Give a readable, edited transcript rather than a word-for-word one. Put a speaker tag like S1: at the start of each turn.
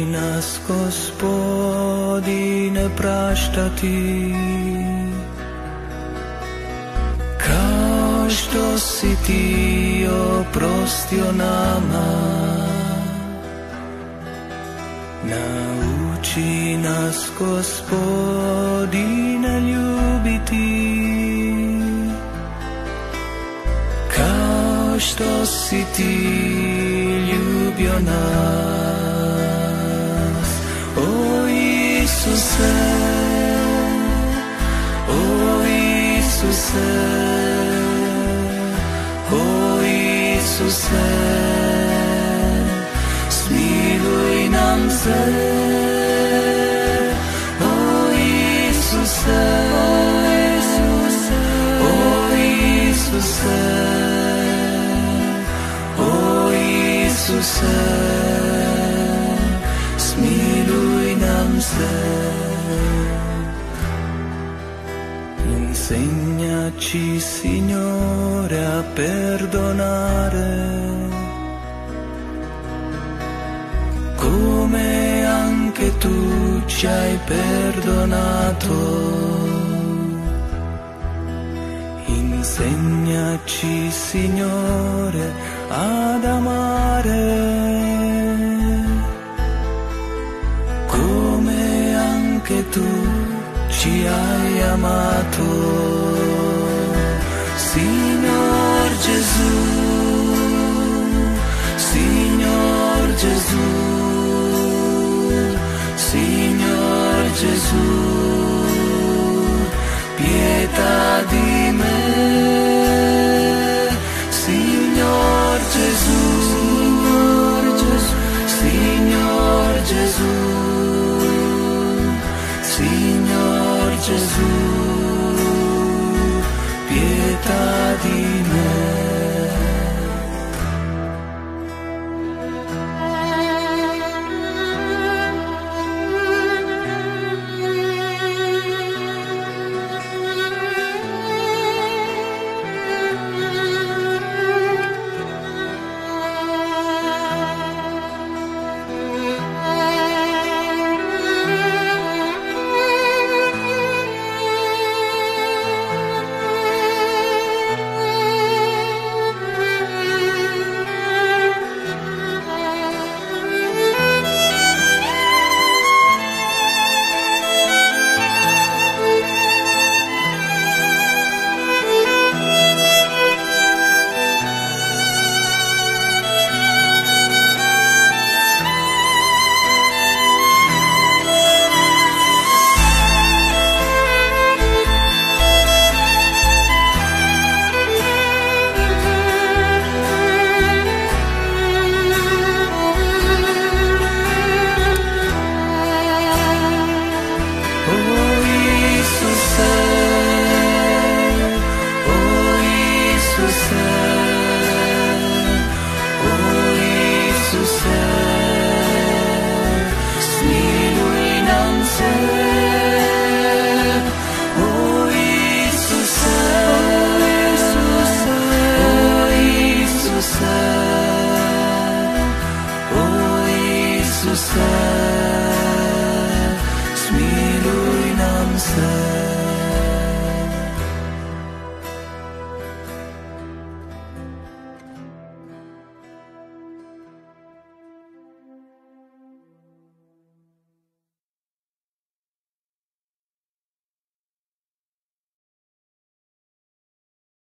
S1: nas, Gospodine, praštati, kao što si ti oprostio nama. Nauči nas, Gospodine, ljubiti, kao što si ti ljubio nas. O Isuse, o Isuse, o Isuse, smiluj nam se. O Isuse, o Isuse, o Isuse, smiluj nam se. Insegnaci, Signore, a perdonare, come anche tu ci hai perdonato. Insegnaci, Signore, ad amare, come anche tu ci hai amato. Signor Gesù, Signor Gesù, Signor Gesù,